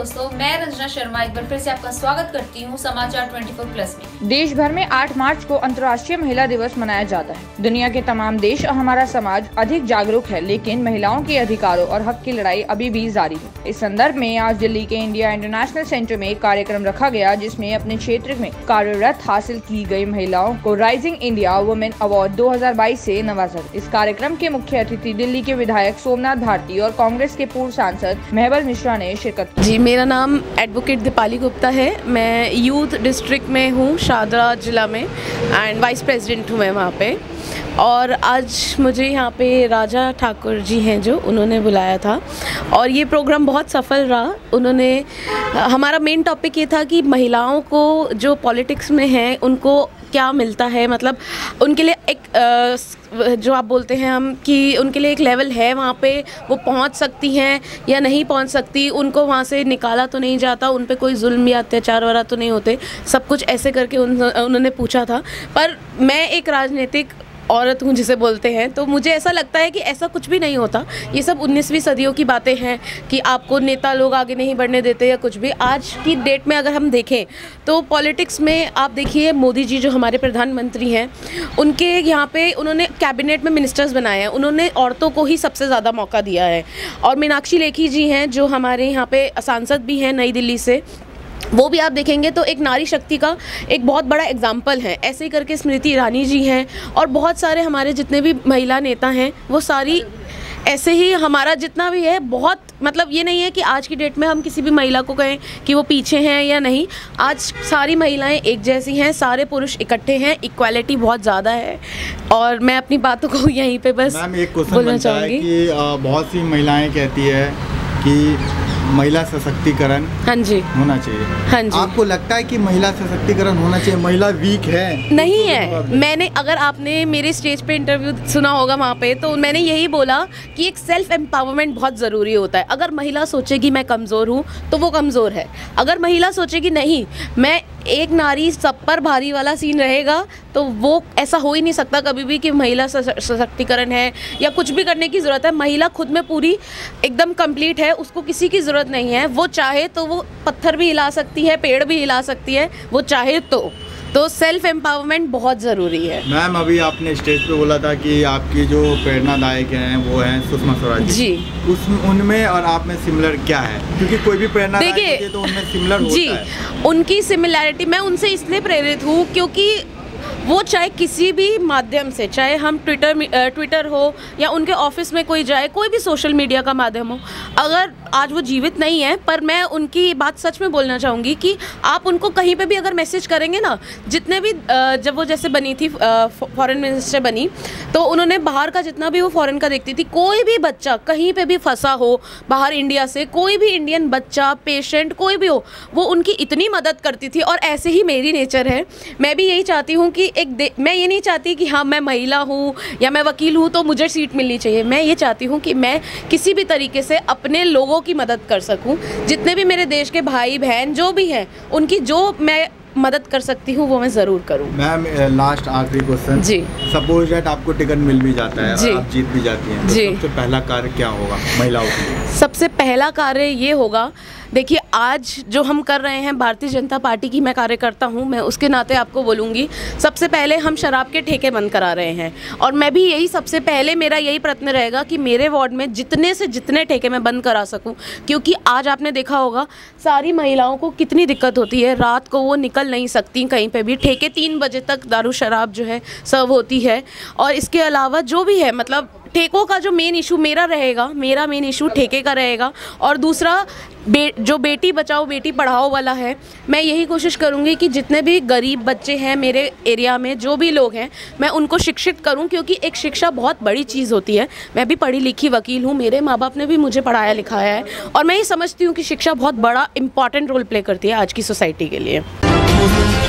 दोस्तों, मैं रंजना शर्मा एक बार फिर से आपका स्वागत करती हूँ समाचार 24+ में। देश भर में 8 मार्च को अंतर्राष्ट्रीय महिला दिवस मनाया जाता है। दुनिया के तमाम देश और हमारा समाज अधिक जागरूक है, लेकिन महिलाओं के अधिकारों और हक की लड़ाई अभी भी जारी है। इस संदर्भ में आज दिल्ली के इंडिया इंटरनेशनल सेंटर में एक कार्यक्रम रखा गया, जिसमें अपने क्षेत्र में कार्यरत हासिल की गई महिलाओं को राइजिंग इंडिया वुमेन अवार्ड 2022 से नवाजा। इस कार्यक्रम के मुख्य अतिथि दिल्ली के विधायक सोमनाथ भारती और कांग्रेस के पूर्व सांसद महबल मिश्रा ने शिरकत की। जी, मेरा नाम एडवोकेट दीपाली गुप्ता है। मैं यूथ डिस्ट्रिक्ट में हूँ, शाहदरा जिला में, एंड वाइस प्रेसिडेंट हूँ मैं वहाँ पे। और आज मुझे यहाँ पे राजा ठाकुर जी हैं जो उन्होंने बुलाया था, और ये प्रोग्राम बहुत सफल रहा। उन्होंने हमारा मेन टॉपिक ये था कि महिलाओं को जो पॉलिटिक्स में हैं उनको क्या मिलता है, मतलब उनके लिए एक जो आप बोलते हैं हम कि उनके लिए एक लेवल है, वहाँ पे वो पहुँच सकती हैं या नहीं पहुँच सकती, उनको वहाँ से निकाला तो नहीं जाता, उन पे कोई जुल्म या अत्याचार वगैरह तो नहीं होते, सब कुछ ऐसे करके उन्होंने पूछा था। पर मैं एक राजनीतिक औरत हूँ जिसे बोलते हैं, तो मुझे ऐसा लगता है कि ऐसा कुछ भी नहीं होता। ये सब 19वीं सदियों की बातें हैं कि आपको नेता लोग आगे नहीं बढ़ने देते या कुछ भी। आज की डेट में अगर हम देखें तो पॉलिटिक्स में आप देखिए, मोदी जी जो हमारे प्रधानमंत्री हैं, उनके यहाँ पे उन्होंने कैबिनेट में मिनिस्टर्स बनाए हैं, उन्होंने औरतों को ही सबसे ज़्यादा मौका दिया है। और मीनाक्षी लेखी जी हैं जो हमारे यहाँ पे सांसद भी हैं नई दिल्ली से, वो भी आप देखेंगे तो एक नारी शक्ति का एक बहुत बड़ा एग्जाम्पल है। ऐसे ही करके स्मृति ईरानी जी हैं, और बहुत सारे हमारे जितने भी महिला नेता हैं वो सारी ऐसे ही, हमारा जितना भी है बहुत, मतलब ये नहीं है कि आज की डेट में हम किसी भी महिला को कहें कि वो पीछे हैं या नहीं। आज सारी महिलाएं एक जैसी हैं, सारे पुरुष इकट्ठे हैं, इक्वालिटी बहुत ज़्यादा है। और मैं अपनी बातों को यहीं पे बस बोलना चाहूँगी कि बहुत सी महिलाएं कहती है कि महिला सशक्तिकरण होना चाहिए। हाँ जी। आपको लगता है कि महिला सशक्तिकरण होना चाहिए? महिला वीक है? नहीं है। मैंने, अगर आपने मेरे स्टेज पे इंटरव्यू सुना होगा वहाँ पे, तो मैंने यही बोला कि एक सेल्फ एम्पावरमेंट बहुत ज़रूरी होता है। अगर महिला सोचेगी मैं कमज़ोर हूँ तो वो कमज़ोर है। अगर महिला सोचेगी नहीं मैं एक नारी सब पर भारी वाला सीन रहेगा, तो वो ऐसा हो ही नहीं सकता कभी भी कि महिला सशक्तिकरण है या कुछ भी करने की ज़रूरत है। महिला खुद में पूरी एकदम कंप्लीट है, उसको किसी की ज़रूरत नहीं है। वो चाहे तो वो पत्थर भी हिला सकती है, पेड़ भी हिला सकती है, वो चाहे तो सेल्फ एम्पावरमेंट बहुत ज़रूरी है। मैम, अभी आपने स्टेज पे बोला था कि आपकी जो प्रेरणादायक हैं वो हैं सुषमा स्वराज जी। उनमें और आप में सिमिलर क्या है? क्योंकि कोई भी प्रेरणादायक होती है तो उनमें सिमिलर होता है। उनकी सिमिलैरिटी, मैं उनसे इसलिए प्रेरित हूँ क्योंकि वो चाहे किसी भी माध्यम से, चाहे हम ट्विटर हो या उनके ऑफिस में कोई जाए, कोई भी सोशल मीडिया का माध्यम हो, अगर आज वो जीवित नहीं है, पर मैं उनकी बात सच में बोलना चाहूँगी कि आप उनको कहीं पे भी अगर मैसेज करेंगे ना, जितने भी जब वो जैसे बनी थी फॉरेन मिनिस्टर बनी, तो उन्होंने बाहर का जितना भी वो फॉरेन का देखती थी, कोई भी बच्चा कहीं पे भी फंसा हो बाहर इंडिया से, कोई भी इंडियन बच्चा, पेशेंट, कोई भी हो, वो उनकी इतनी मदद करती थी। और ऐसे ही मेरी नेचर है, मैं भी यही चाहती हूँ कि मैं ये नहीं चाहती कि हाँ मैं महिला हूँ या मैं वकील हूँ तो मुझे सीट मिलनी चाहिए। मैं ये चाहती हूँ कि मैं किसी भी तरीके से अपने लोगों की मदद कर सकूँ। जितने भी मेरे देश के भाई बहन जो भी हैं, उनकी जो मैं मदद कर सकती हूँ वो मैं ज़रूर करूँ। मैम, लास्ट आखिरी क्वेश्चन जी, सपोज दैट आपको टिकट मिल भी जाता है और आप जीत भी जाती हैं, तो सबसे पहला कार्य क्या होगा महिलाओं के? सबसे पहला कार्य ये होगा, देखिए आज जो हम कर रहे हैं, भारतीय जनता पार्टी की मैं कार्यकर्ता हूँ, मैं उसके नाते आपको बोलूँगी, सबसे पहले हम शराब के ठेके बंद करा रहे हैं। और मैं भी यही, सबसे पहले मेरा यही प्रयत्न रहेगा कि मेरे वार्ड में जितने से जितने ठेके मैं बंद करा सकूँ। क्योंकि आज आपने देखा होगा सारी महिलाओं को कितनी दिक्कत होती है, रात को वो निकल नहीं सकती कहीं पे भी, ठेके 3 बजे तक दारू शराब जो है सर्व होती है। और इसके अलावा जो भी है, मतलब ठेकों का जो मेन इशू मेरा रहेगा, मेरा मेन इशू ठेके का रहेगा। और दूसरा जो बेटी बचाओ बेटी पढ़ाओ वाला है, मैं यही कोशिश करूँगी कि जितने भी गरीब बच्चे हैं मेरे एरिया में, जो भी लोग हैं, मैं उनको शिक्षित करूँ। क्योंकि एक शिक्षा बहुत बड़ी चीज़ होती है। मैं भी पढ़ी लिखी वकील हूँ, मेरे माँ बाप ने भी मुझे पढ़ाया लिखाया है, और मैं ये समझती हूँ कि शिक्षा बहुत बड़ा इंपॉर्टेंट रोल प्ले करती है आज की सोसाइटी के लिए।